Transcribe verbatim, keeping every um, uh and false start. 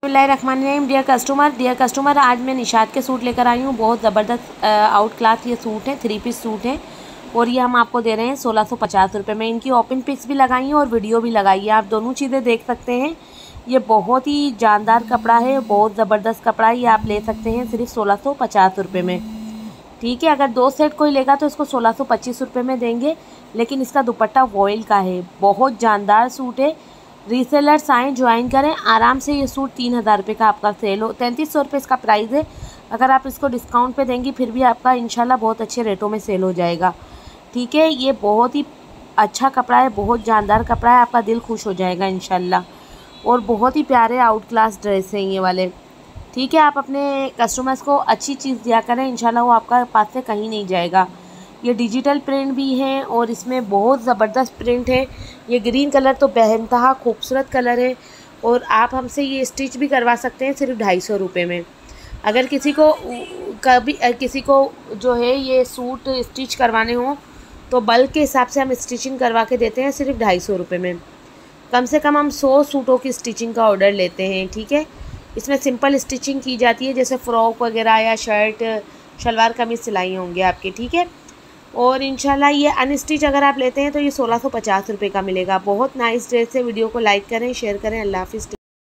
बिस्मिल्लाहिर्रहमानिर्रहीम। Dear customer dear customer आज मैं निशात के सूट लेकर आई हूँ। बहुत ज़बरदस्त आउट क्लास ये सूट है, थ्री पीस सूट है और ये हम आपको दे रहे हैं सोलह सौ पचास रुपये में। इनकी ओपन पिक्स भी लगाई हैं और वीडियो भी लगाई है, आप दोनों चीज़ें देख सकते हैं। ये बहुत ही जानदार कपड़ा है, बहुत ज़बरदस्त कपड़ा है। ये आप ले सकते हैं सिर्फ सोलह सौ पचास रुपये में, ठीक है। अगर दो सेट कोई लेगा तो इसको सोलह सौ पच्चीस रुपये में देंगे, लेकिन इसका दुपट्टा वॉयल का है। बहुत जानदार सूट है। रीसेलर्स आएँ, ज्वाइन करें आराम से। ये सूट तीन हज़ार रुपये का आपका सेल हो, तैंतीस सौ रुपये इसका प्राइस है। अगर आप इसको डिस्काउंट पे देंगी फिर भी आपका इंशाल्लाह बहुत अच्छे रेटों में सेल हो जाएगा, ठीक है। ये बहुत ही अच्छा कपड़ा है, बहुत जानदार कपड़ा है, आपका दिल खुश हो जाएगा इंशाल्लाह। और बहुत ही प्यारे आउट क्लास ड्रेस हैं ये वाले, ठीक है। आप अपने कस्टमर्स को अच्छी चीज़ दिया करें, इंशाल्लाह वो आपका पास से कहीं नहीं जाएगा। ये डिजिटल प्रिंट भी है और इसमें बहुत ज़बरदस्त प्रिंट है। ये ग्रीन कलर तो बेहतहा खूबसूरत कलर है और आप हमसे ये स्टिच भी करवा सकते हैं सिर्फ ढाई सौ रुपये में। अगर किसी को कभी किसी को जो है ये सूट स्टिच करवाने हो तो बल्क के हिसाब से हम स्टिचिंग करवा के देते हैं सिर्फ ढाई सौ रुपये में। कम से कम हम सौ सूटों की स्टिचिंग का ऑर्डर लेते हैं, ठीक है। इसमें सिंपल स्टिचिंग की जाती है, जैसे फ़्रॉक वगैरह या शर्ट शलवार कमीज़ सिलाई होंगे आपके, ठीक है। और इंशाल्लाह ये अनस्टिच अगर आप लेते हैं तो ये सोलह सौ पचास रुपये का मिलेगा। बहुत नाइस ड्रेस है। वीडियो को लाइक करें, शेयर करें। अल्लाह हाफ़िज़।